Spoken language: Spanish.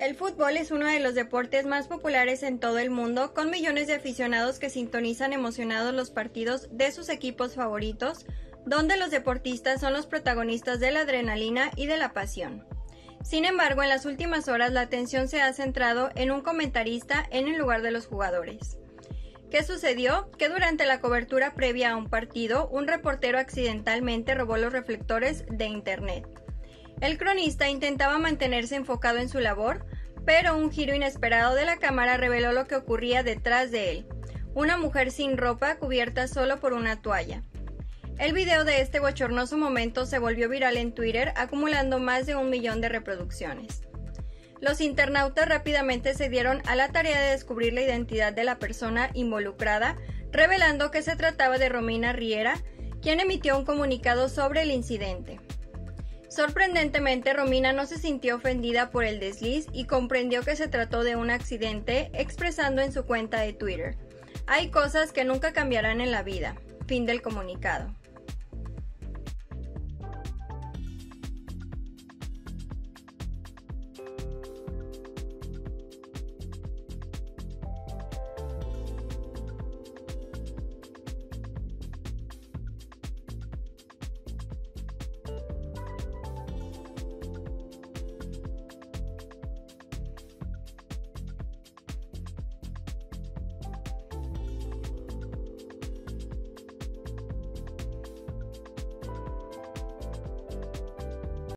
El fútbol es uno de los deportes más populares en todo el mundo, con millones de aficionados que sintonizan emocionados los partidos de sus equipos favoritos, donde los deportistas son los protagonistas de la adrenalina y de la pasión. Sin embargo, en las últimas horas la atención se ha centrado en un comentarista en el lugar de los jugadores. ¿Qué sucedió? Que durante la cobertura previa a un partido, un reportero accidentalmente robó los reflectores de internet. El cronista intentaba mantenerse enfocado en su labor, pero un giro inesperado de la cámara reveló lo que ocurría detrás de él: una mujer sin ropa, cubierta solo por una toalla. El video de este bochornoso momento se volvió viral en Twitter, acumulando más de 1 millón de reproducciones. Los internautas rápidamente se dieron a la tarea de descubrir la identidad de la persona involucrada, revelando que se trataba de Romina Riera, quien emitió un comunicado sobre el incidente. Sorprendentemente, Romina no se sintió ofendida por el desliz y comprendió que se trató de un accidente, expresando en su cuenta de Twitter: "Hay cosas que nunca cambiarán en la vida". Fin del comunicado.